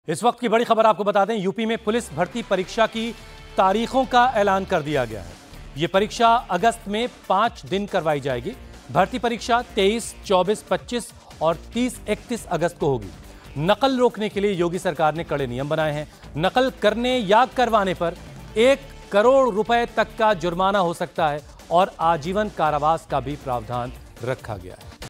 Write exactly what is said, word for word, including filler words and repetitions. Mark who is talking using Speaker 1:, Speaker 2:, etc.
Speaker 1: इस वक्त की बड़ी खबर आपको बता दें, यूपी में पुलिस भर्ती परीक्षा की तारीखों का ऐलान कर दिया गया है। यह परीक्षा अगस्त में पांच दिन करवाई जाएगी। भर्ती परीक्षा तेईस, चौबीस, पच्चीस और तीस, इकतीस अगस्त को होगी। नकल रोकने के लिए योगी सरकार ने कड़े नियम बनाए हैं। नकल करने या करवाने पर एक करोड़ रुपए तक का जुर्माना हो सकता है और आजीवन कारावास का भी प्रावधान रखा गया है।